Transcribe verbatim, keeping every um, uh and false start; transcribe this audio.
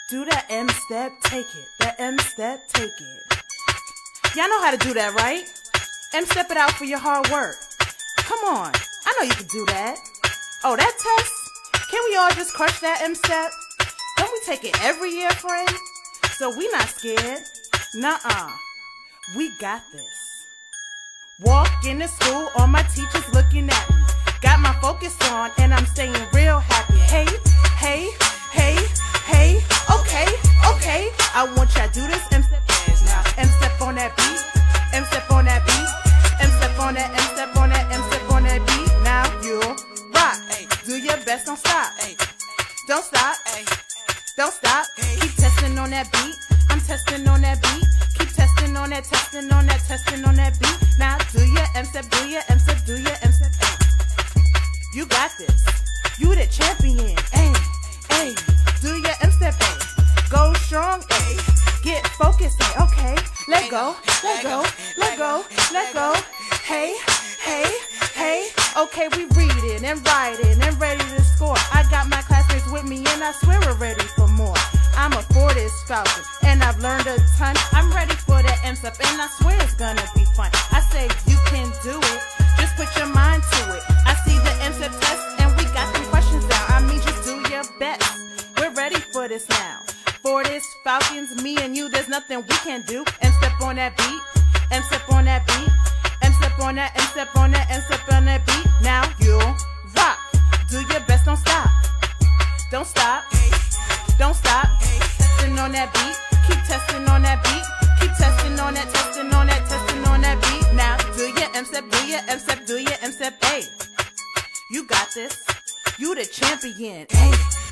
Do that M-step, take it. That M-step, take it. Y'all know how to do that, right? M-step it out for your hard work. Come on. I know you can do that. Oh, that test? Can we all just crush that M-step? Don't we take it every year, friend? So we not scared. Nuh-uh. We got this. Walk into school, all my teachers looking at me. Got my focus on, and I'm staying real happy. Hey, hey, hey, hey, okay, okay. I want y'all to do this M-step now. M-step on that beat, M-step on that beat, M-step on that, M-step on that, M-step on that beat. Now you rock. Do your best, don't stop. Don't stop. Don't stop. Keep testing on that beat. I'm testing on that beat. Keep testing on that, testing on that, testing on that beat. Now do your M-step, do your M-step, do your M-step. You got this. You the champion. Ay, ay. Do your M-step. Ay. Go strong. Ay. Get focused. Ay. Okay. Let go. Let go. Let go. Let go. Hey, hey, hey. Okay, we reading and writing and ready to score. I got my classmates with me and I swear we're ready for more. I'm a Fortis Falcon and I've learned a ton. I'm ready for that M-step and I swear it's gonna be fun. I say you can do it. Just put your mind to it. I see the M-step test and we got some questions down. I mean, just do your best. We're ready for this now. Fortis Falcons, me and you, there's nothing we can do. M-step on that beat. M-step on that beat. M-step on that, M-step on that, M-step on that beat. Now you rock. Do your best, don't stop. Don't stop. Don't stop. Testing on that beat. Keep testing on that beat. Keep testing on that, testing on that, testing on that beat. Now do your M-step, do your M-step, do your M-step. Hey, you got this. You the champion. Hey.